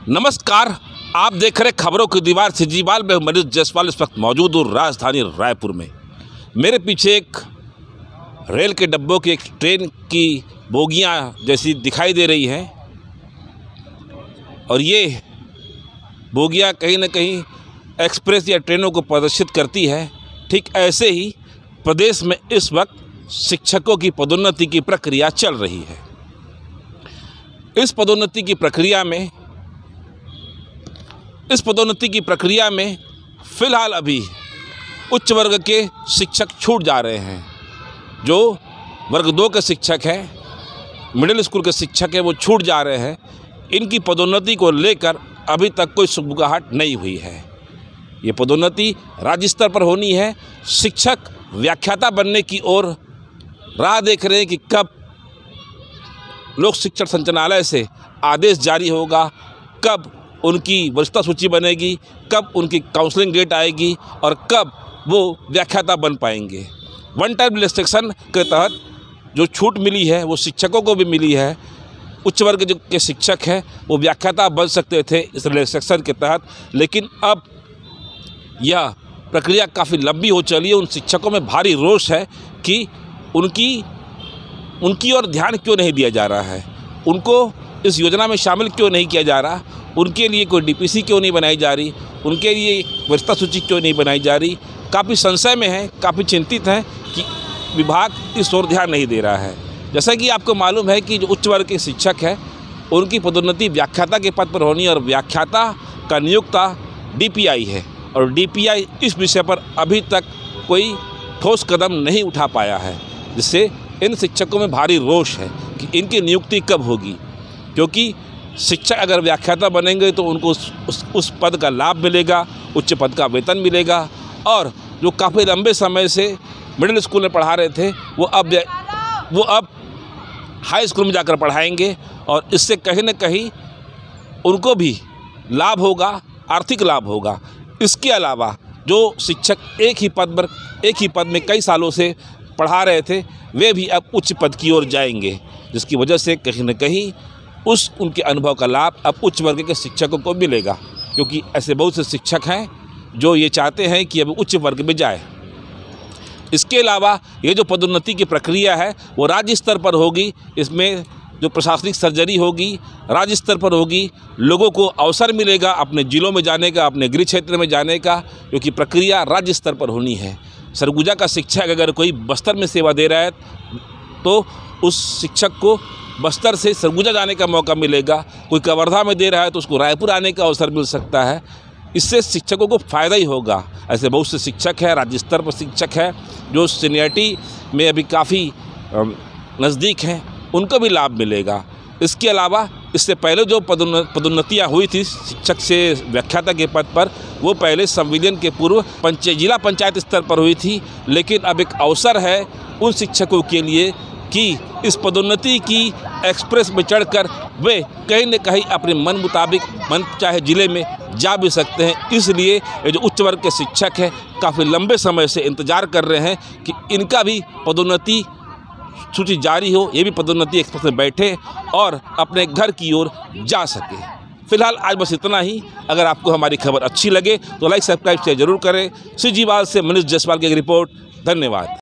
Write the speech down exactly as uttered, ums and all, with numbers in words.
नमस्कार, आप देख रहे खबरों की दीवार सिजीवाल में मनीष जायसवाल इस वक्त मौजूद हूँ राजधानी रायपुर में। मेरे पीछे एक रेल के डब्बों की एक ट्रेन की बोगियां जैसी दिखाई दे रही हैं और ये बोगियां कहीं ना कहीं एक्सप्रेस या ट्रेनों को प्रदर्शित करती है। ठीक ऐसे ही प्रदेश में इस वक्त शिक्षकों की पदोन्नति की प्रक्रिया चल रही है। इस पदोन्नति की प्रक्रिया में इस पदोन्नति की प्रक्रिया में फ़िलहाल अभी उच्च वर्ग के शिक्षक छूट जा रहे हैं। जो वर्ग दो के शिक्षक हैं, मिडिल स्कूल के शिक्षक हैं, वो छूट जा रहे हैं। इनकी पदोन्नति को लेकर अभी तक कोई सुगबुगाहट नहीं हुई है। ये पदोन्नति राज्य स्तर पर होनी है। शिक्षक व्याख्याता बनने की ओर राह देख रहे हैं कि कब लोक शिक्षण संचालनालय से आदेश जारी होगा, कब उनकी वरिष्ठता सूची बनेगी, कब उनकी काउंसलिंग डेट आएगी और कब वो व्याख्याता बन पाएंगे। वन टाइम रिलैक्सेशन के तहत जो छूट मिली है वो शिक्षकों को भी मिली है। उच्च वर्ग जो के शिक्षक हैं वो व्याख्याता बन सकते थे इस रिलैक्सेशन के तहत, लेकिन अब यह प्रक्रिया काफ़ी लंबी हो चली है। उन शिक्षकों में भारी रोष है कि उनकी उनकी ओर ध्यान क्यों नहीं दिया जा रहा है, उनको इस योजना में शामिल क्यों नहीं किया जा रहा, उनके लिए कोई डीपीसी क्यों नहीं बनाई जा रही, उनके लिए वरिष्ठता सूची क्यों नहीं बनाई जा रही। काफ़ी संशय में है, काफ़ी चिंतित हैं कि विभाग इस ओर ध्यान नहीं दे रहा है। जैसा कि आपको मालूम है कि जो उच्च वर्ग के शिक्षक हैं उनकी पदोन्नति व्याख्याता के पद पर होनी है और व्याख्याता का नियुक्ता डीपीआई है और डीपीआई इस विषय पर अभी तक कोई ठोस कदम नहीं उठा पाया है, जिससे इन शिक्षकों में भारी रोष है कि इनकी नियुक्ति कब होगी। क्योंकि शिक्षक अगर व्याख्याता बनेंगे तो उनको उस, उस उस पद का लाभ मिलेगा, उच्च पद का वेतन मिलेगा और जो काफ़ी लंबे समय से मिडिल स्कूल में पढ़ा रहे थे वो अब वो अब हाई स्कूल में जाकर पढ़ाएंगे और इससे कहीं ना कहीं उनको भी लाभ होगा, आर्थिक लाभ होगा। इसके अलावा जो शिक्षक एक ही पद पर एक ही पद में कई सालों से पढ़ा रहे थे वे भी अब उच्च पद की ओर जाएंगे, जिसकी वजह से कहीं ना कहीं उस उनके अनुभव का लाभ अब उच्च वर्ग के शिक्षकों को मिलेगा। क्योंकि ऐसे बहुत से शिक्षक हैं जो ये चाहते हैं कि अब उच्च वर्ग में जाए। इसके अलावा ये जो पदोन्नति की प्रक्रिया है वो राज्य स्तर पर होगी। इसमें जो प्रशासनिक सर्जरी होगी राज्य स्तर पर होगी। लोगों को अवसर मिलेगा अपने ज़िलों में जाने का, अपने गृह क्षेत्र में जाने का, क्योंकि प्रक्रिया राज्य स्तर पर होनी है। सरगुजा का शिक्षक अगर कोई बस्तर में सेवा दे रहा है तो उस शिक्षक को बस्तर से सरगुजा जाने का मौका मिलेगा। कोई कवर्धा में दे रहा है तो उसको रायपुर आने का अवसर मिल सकता है। इससे शिक्षकों को फ़ायदा ही होगा। ऐसे बहुत से शिक्षक हैं, राज्य स्तर पर शिक्षक हैं जो सीनियरिटी में अभी काफ़ी नज़दीक हैं, उनको भी लाभ मिलेगा। इसके अलावा इससे पहले जो पदोन्नतियाँ हुई थी शिक्षक से व्याख्याता के पद पर, वो पहले संविलियन के पूर्व पंचायत जिला पंचायत स्तर पर हुई थी। लेकिन अब एक अवसर है उन शिक्षकों के लिए कि इस पदोन्नति की एक्सप्रेस में चढ़कर वे कहीं न कहीं अपने मन मुताबिक मन चाहे ज़िले में जा भी सकते हैं। इसलिए ये जो उच्च वर्ग के शिक्षक हैं काफ़ी लंबे समय से इंतज़ार कर रहे हैं कि इनका भी पदोन्नति सूची जारी हो, ये भी पदोन्नति एक्सप्रेस में बैठे और अपने घर की ओर जा सके। फिलहाल आज बस इतना ही। अगर आपको हमारी खबर अच्छी लगे तो लाइक सब्सक्राइब शेयर जरूर करें। सिजीवाल से मनीष जायसवाल की एक रिपोर्ट। धन्यवाद।